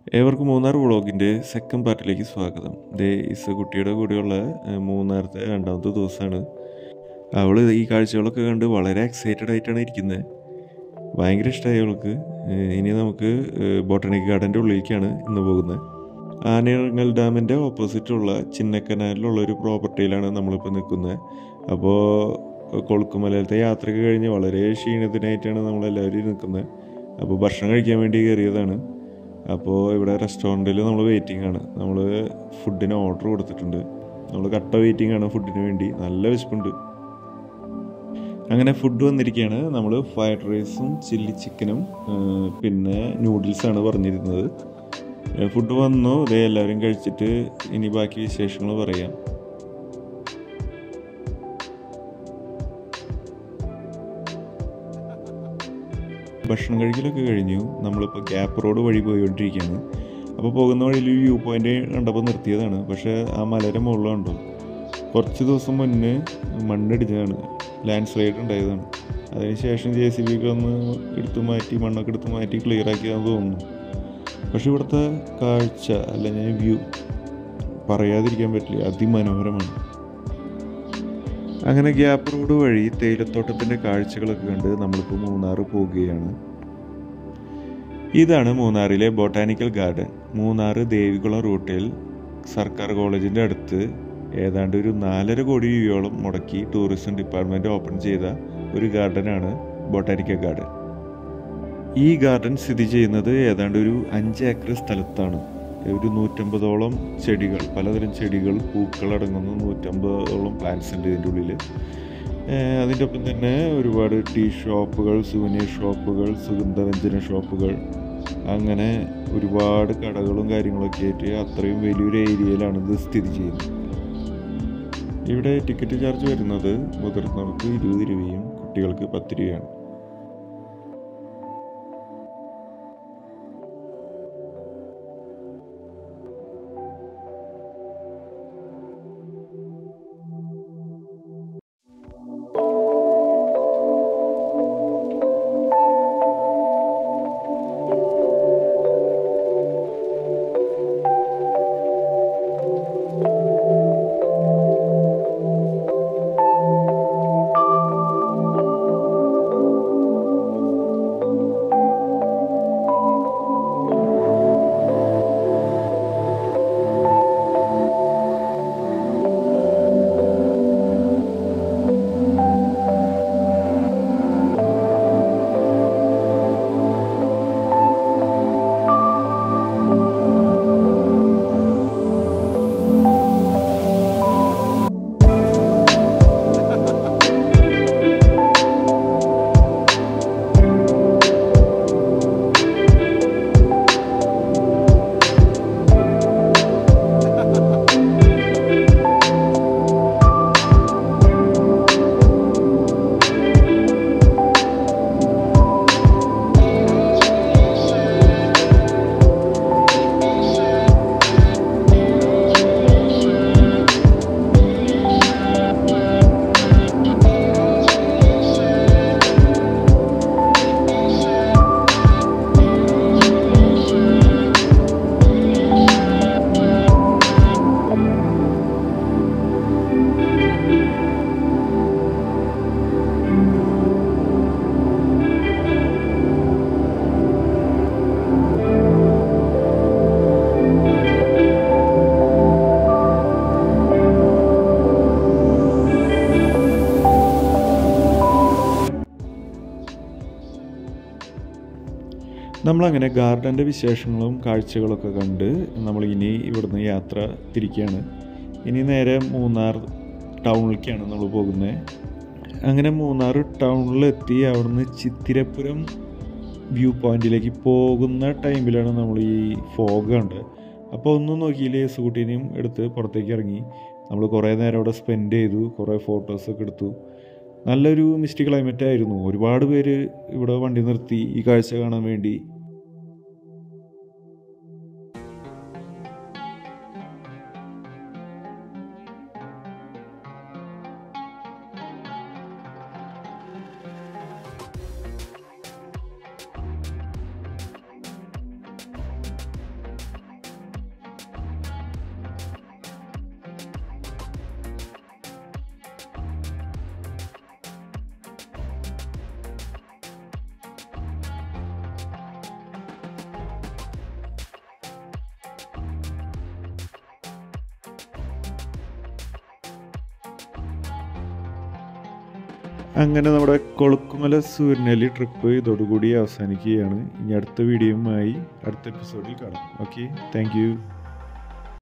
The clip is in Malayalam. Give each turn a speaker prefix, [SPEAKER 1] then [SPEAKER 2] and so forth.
[SPEAKER 1] ഏവർക്കും മൂന്നാർ വ്ളോഗിൻ്റെ സെക്കൻഡ് പാർട്ടിലേക്ക് സ്വാഗതം. കുട്ടിയുടെ കൂടെയുള്ള മൂന്നാറത്തെ രണ്ടാമത്തെ ദിവസമാണ്. അവൾ ഈ കാഴ്ചകളൊക്കെ കണ്ട് വളരെ എക്സൈറ്റഡ് ആയിട്ടാണ് ഇരിക്കുന്നത്. ഭയങ്കര ഇഷ്ടമായി അവൾക്ക്. ഇനി നമുക്ക് ബോട്ടണിക് ഗാർഡൻ്റെ ഉള്ളിലേക്കാണ് ഇന്ന് പോകുന്നത്. ആനയിറങ്ങൽ ഡാമിൻ്റെ ഓപ്പോസിറ്റുള്ള ചിന്നക്കനാലിലുള്ളൊരു പ്രോപ്പർട്ടിയിലാണ് നമ്മളിപ്പോൾ നിൽക്കുന്നത്. അപ്പോൾ കൊളുക്കുമലയിലത്തെ യാത്രയൊക്കെ കഴിഞ്ഞ് വളരെ ക്ഷീണത്തിനായിട്ടാണ് നമ്മളെല്ലാവരും നിൽക്കുന്നത്. അപ്പോൾ ഭക്ഷണം കഴിക്കാൻ വേണ്ടി കയറിയതാണ്. അപ്പോൾ ഇവിടെ റെസ്റ്റോറൻറ്റിൽ നമ്മൾ വെയിറ്റിംഗ് ആണ്. നമ്മൾ ഫുഡിന് ഓർഡർ കൊടുത്തിട്ടുണ്ട്. നമ്മൾ കട്ട വെയിറ്റിംഗ് ആണ് ഫുഡിന് വേണ്ടി. നല്ല വിശപ്പുണ്ട്. അങ്ങനെ ഫുഡ് വന്നിരിക്കുകയാണ്. നമ്മൾ ഫ്രൈഡ് റൈസും ചില്ലി ചിക്കനും പിന്നെ നൂഡിൽസാണ് പറഞ്ഞിരുന്നത്. ഫുഡ് വന്നു. എല്ലാവരും കഴിച്ചിട്ട് ഇനി ബാക്കി വിശേഷങ്ങൾ പറയാം. ഭക്ഷണം കഴിക്കലൊക്കെ കഴിഞ്ഞു. നമ്മളിപ്പോൾ ഗ്യാപ്പ് റോഡ് വഴി പോയിക്കൊണ്ടിരിക്കുകയാണ്. അപ്പോൾ പോകുന്ന വഴിയിൽ വ്യൂ പോയിൻ്റ് കണ്ടപ്പോൾ നിർത്തിയതാണ്. പക്ഷേ ആ മലയുടെ മുകളിലുണ്ടോ കുറച്ച് ദിവസം മുന്നേ മണ്ണിടിഞ്ഞതാണ്, ലാൻഡ് സ്ലൈഡ് ഉണ്ടായതാണ്. അതിനുശേഷം JCB ഒന്ന് എടുത്തു മാറ്റി, മണ്ണൊക്കെ എടുത്ത് മാറ്റി ക്ലിയർ ആക്കിയതാണെന്ന് തോന്നുന്നു. പക്ഷെ ഇവിടുത്തെ കാഴ്ച അല്ലെങ്കിൽ വ്യൂ പറയാതിരിക്കാൻ പറ്റില്ല, അതിമനോഹരമാണ്. അങ്ങനെ ഗ്യാപ്പ് റോഡ് വഴി തേയിലത്തോട്ടത്തിൻ്റെ കാഴ്ചകളൊക്കെ കണ്ട് നമ്മളിപ്പോൾ മൂന്നാർ പോകുകയാണ്. ഇതാണ് മൂന്നാറിലെ ബൊട്ടാനിക്കൽ ഗാർഡൻ. മൂന്നാർ ദേവികുളം റൂട്ടിൽ സർക്കാർ കോളേജിൻ്റെ അടുത്ത് ഏതാണ്ട് ഒരു 4.5 കോടി രൂപയോളം മുടക്കി ടൂറിസം ഡിപ്പാർട്ട്മെൻറ്റ് ഓപ്പൺ ചെയ്ത ഒരു ഗാർഡനാണ് ബൊട്ടാനിക്കൽ ഗാർഡൻ. ഈ ഗാർഡൻ സ്ഥിതി ചെയ്യുന്നത് ഏതാണ്ട് ഒരു 5 ഏക്കർ സ്ഥലത്താണ്. ഒരു 150ഓളം ചെടികൾ, പലതരം ചെടികൾ, പൂക്കളടങ്ങുന്ന 150ഓളം പ്ലാന്റ്സ് ഉണ്ട് ഇതിൻ്റെ ഉള്ളിൽ. അതിൻ്റെ ഒപ്പം തന്നെ ഒരുപാട് ടീ ഷോപ്പുകൾ, സുവനീർ ഷോപ്പുകൾ, സുഗന്ധവ്യഞ്ജന ഷോപ്പുകൾ, അങ്ങനെ ഒരുപാട് കടകളും കാര്യങ്ങളൊക്കെ ആയിട്ട് അത്രയും വലിയൊരു ഏരിയയിലാണ് ഇത് സ്ഥിതി ചെയ്യുന്നത്. ഇവിടെ ടിക്കറ്റ് ചാർജ് വരുന്നത് മുതിർന്നവർക്ക് 20 രൂപയും കുട്ടികൾക്ക് 10 രൂപയാണ്. നമ്മളങ്ങനെ ഗാർഡൻ്റെ വിശേഷങ്ങളും കാഴ്ചകളൊക്കെ കണ്ട് നമ്മൾ ഇനി ഇവിടുന്ന് യാത്ര തിരിക്കുകയാണ്. ഇനി നേരെ മൂന്നാർ ടൗണിലേക്കാണ് നമ്മൾ പോകുന്നത്. അങ്ങനെ മൂന്നാർ ടൗണിലെത്തി അവിടുന്ന് ചിത്തിരപ്പുരം വ്യൂ പോയിന്റിലേക്ക് പോകുന്ന ടൈമിലാണ് നമ്മൾ ഈ ഫോഗ് കണ്ടത്. അപ്പോൾ ഒന്നും നോക്കിയില്ലേ, സ്കൂട്ടീനെയും എടുത്ത് പുറത്തേക്ക് ഇറങ്ങി. നമ്മൾ കുറേ നേരം അവിടെ സ്പെൻഡ് ചെയ്തു, കുറേ ഫോട്ടോസൊക്കെ എടുത്തു. നല്ലൊരു മിസ്റ്റി ക്ലൈമറ്റ് ആയിരുന്നു. ഒരുപാട് പേര് ഇവിടെ വണ്ടി നിർത്തി ഈ കാഴ്ച കാണാൻ വേണ്ടി. അങ്ങനെ നമ്മുടെ കൊളുക്കുമല സൂര്യനെല്ലി ട്രിപ്പ് ഇതോടുകൂടി അവസാനിക്കുകയാണ്. ഇനി അടുത്ത വീഡിയോയുമായി അടുത്ത എപ്പിസോഡിൽ കാണാം. Okay, thank U.